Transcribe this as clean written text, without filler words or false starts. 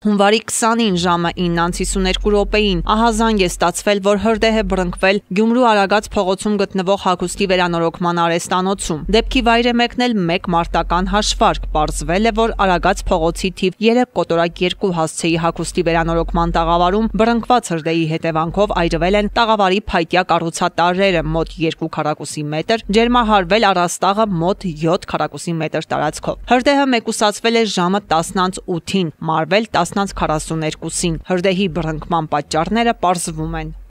Հունվարի 20-ին ժամը 9:52 րոպեին ահազանգ է ստացվել, որ հրդեհ է բռնկվել Գյումրու Արագած փողոցում գտնվող հագուստի վերանորոգման արհեստանոցում։ Դեպքի վայր է մեկնել մեկ մարտական հաշվարկ։ Պարզվել է, որ Արագած փողոցի թիվ 3-2 հասցեի հագուստի վերանորոգման տաղավարում բռնկված հրդեհի հետևանքով այրվել են տաղավարի փայտյա կառուցատարրերը մոտ 2 քառակուսի մետր, ջերմահարվել առաստաղը մոտ 7 քառակուսի մետր տարածքով։ Հրդեհը մեկուսացվել է ժամը 10:08-ին, մարվել 10:42-ին։ Հրդեհի բռնկման պատճառները պարզվում են։